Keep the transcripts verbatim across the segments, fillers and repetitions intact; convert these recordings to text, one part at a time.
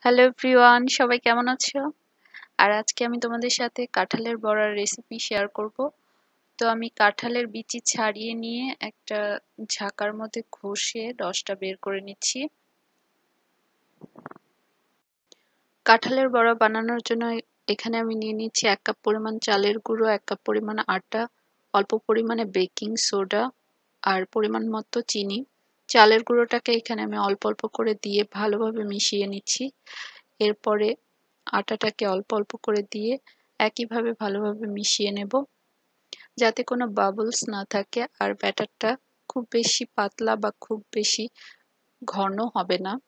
Hello everyone, সবাই কেমন আছো? আর আজকে আমি তোমাদের সাথে কাঁঠালের বড়ার রেসিপি শেয়ার করব। তো আমি কাঁঠালের বিচি ছাড়িয়ে নিয়ে একটা ঝাঁকার মধ্যে ঘষে রসটা বের করে নিচ্ছি। কাঁঠালের বড়া বানানোর জন্য এখানে আমি নিয়ে নিচ্ছি এক কাপ পরিমাণ চালের গুঁড়ো, এক কাপ পরিমাণ আটা, অল্প পরিমাণে বেকিং সোডা আর পরিমাণ মতো চিনি। চালের গুঁড়োটাকে এখানে আমি অল্প অল্প করে দিয়ে ভালোভাবে মিশিয়ে নিচ্ছি। এরপরে আটাটাকে অল্প অল্প করে দিয়ে একইভাবে ভালোভাবে মিশিয়ে নেব, যাতে কোনো বাবলস না থাকে। আর ব্যাটারটা খুব বেশি পাতলা বা খুব বেশি ঘন হবে না।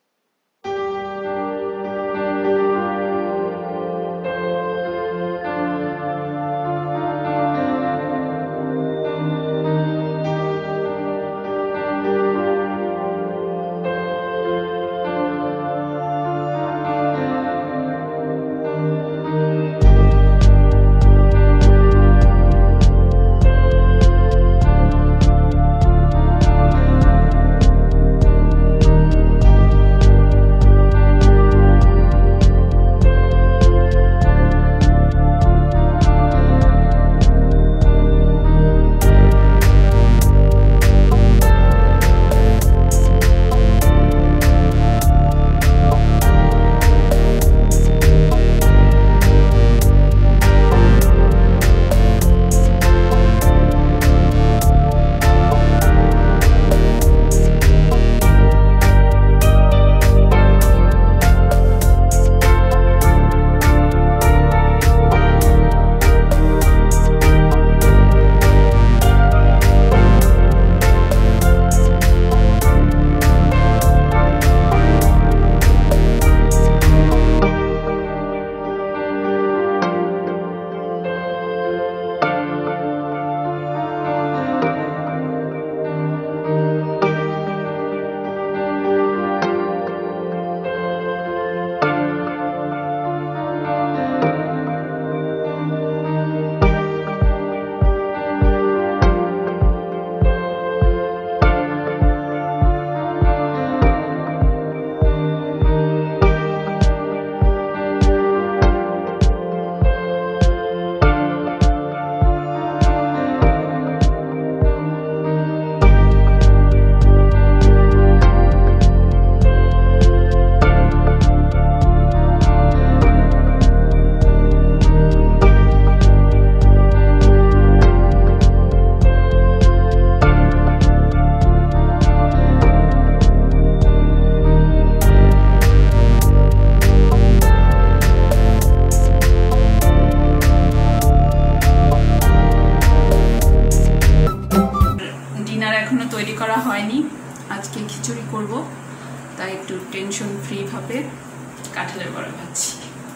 এখনো তৈরি করা হয়নি, আজকে খিচুড়ি করব, তাই একটু টেনশন ফ্রি ভাবে কাঁঠালের বড়া ভাজছি।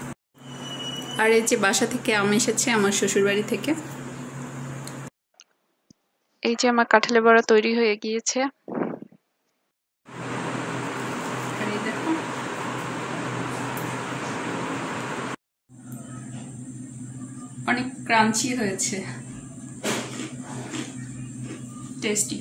আর এই যে বাসা থেকে আম এসেছে আমার শ্বশুর বাড়ি থেকে। এই যে আমার কাঁঠালের বড়া তৈরি হয়ে গিয়েছে। আর এই দেখো, অনেক ক্রাঞ্চি হয়েছে, টেস্টি।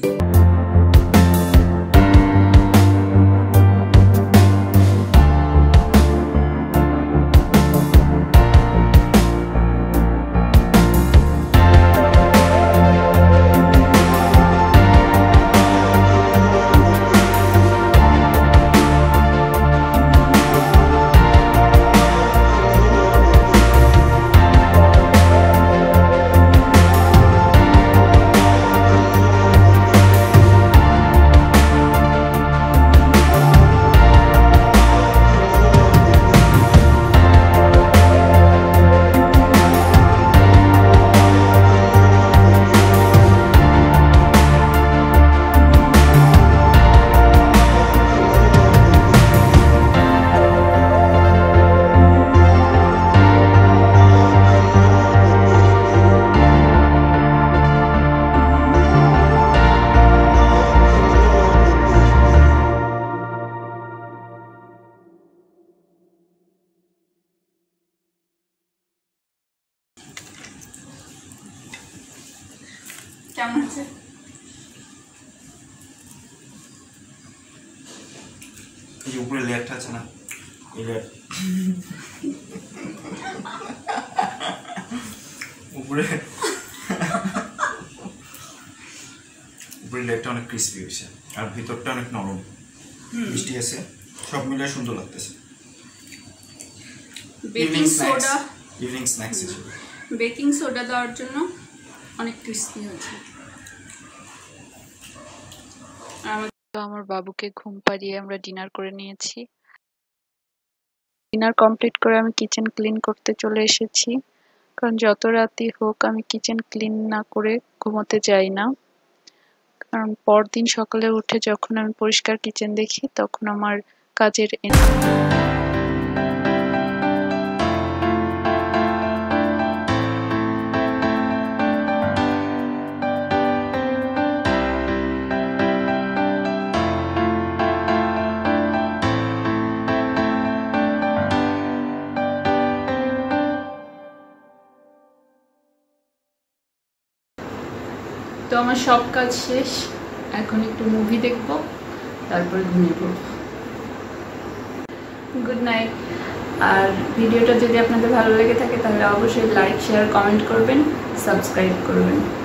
কেমন আছে? এই উপরে লেয়ারটা আছে না, এটা উপরে উপরে লেগটা অনেক ক্রিস্পি হয়েছে আর ভিতরটা অনেক নরম মিষ্টি আছে, সব মিলে সুন্দর লাগতেছে। বেকিং সোডা ইভিনিং স্ন্যাক্স হিসেবে বেকিং সোডা দেওয়ার জন্য অনেক ক্রিস্পি হয়েছে। আমার বাবুকে ঘুম পাড়িয়ে আমরা ডিনার করে নিয়েছি। ডিনার কমপ্লিট করে আমি কিচেন ক্লিন করতে চলে এসেছি, কারণ যত রাতই হোক আমি কিচেন ক্লিন না করে ঘুমোতে যাই না। কারণ পরদিন সকালে উঠে যখন আমি পরিষ্কার কিচেন দেখি তখন আমার কাজের তো আমার সব কাজ শেষ, এখন একটু মুভি দেখব, তারপরে ঘুমিয়ে পড়ব। Good night. আর ভিডিওটা যদি আপনাদের ভালো লেগে থাকে তাহলে অবশ্যই লাইক, শেয়ার, কমেন্ট করবেন, সাবস্ক্রাইব করবেন।